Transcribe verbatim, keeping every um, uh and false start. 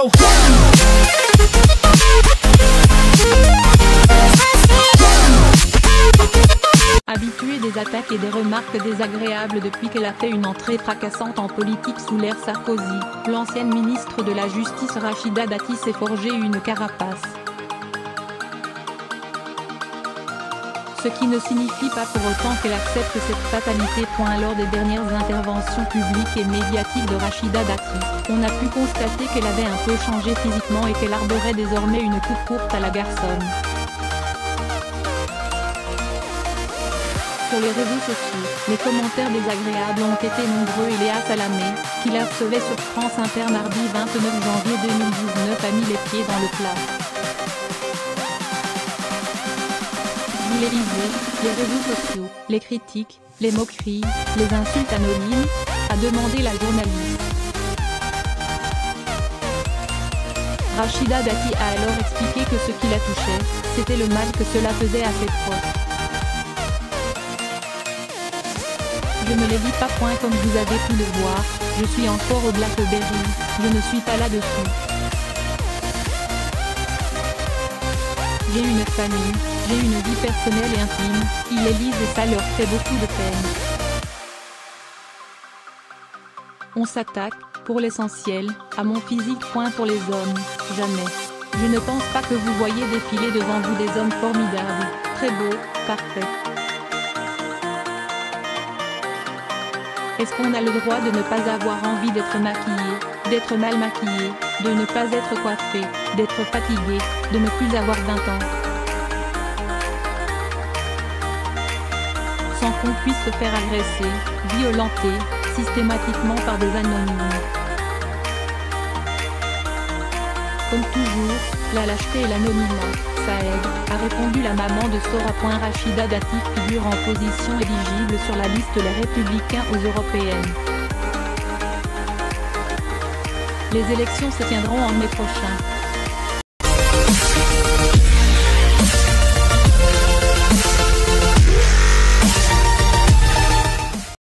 go. Habituée des attaques et des remarques désagréables depuis qu'elle a fait une entrée fracassante en politique sous l'ère Sarkozy, l'ancienne ministre de la Justice Rachida Dati s'est forgé une carapace. Ce qui ne signifie pas pour autant qu'elle accepte cette fatalité. Lors des dernières interventions publiques et médiatiques de Rachida Dati, on a pu constater qu'elle avait un peu changé physiquement et qu'elle arborait désormais une coupe courte à la garçonne. Sur les réseaux sociaux, les commentaires désagréables ont été nombreux et Léa Salamé, qui la recevait sur France Inter mardi vingt-neuf janvier deux mille dix-neuf, a mis les pieds dans le plat. Vous les lisez, les réseaux sociaux, les critiques, les moqueries, les insultes anonymes, a demandé la journaliste. Rachida Dati a alors expliqué que ce qui la touchait, c'était le mal que cela faisait à ses proches. Je ne les lis pas point comme vous avez pu le voir, je suis encore au Blackberry, je ne suis pas là-dessous. J'ai une famille, j'ai une vie personnelle et intime, ils les lisent et ça leur fait beaucoup de peine. On s'attaque, pour l'essentiel, à mon physique. Point pour les hommes, jamais. Je ne pense pas que vous voyez défiler devant vous des hommes formidables, très beaux, parfaits. Est-ce qu'on a le droit de ne pas avoir envie d'être maquillé, d'être mal maquillé, de ne pas être coiffé, d'être fatigué, de ne plus avoir vingt ans? Sans qu'on puisse se faire agresser, violenter, systématiquement par des anonymes. Comme toujours, la lâcheté et l'anonymat, ça aide, a répondu la maman de Sora. Rachida Dati figure en position éligible sur la liste Les Républicains aux Européennes. Les élections se tiendront en mai prochain.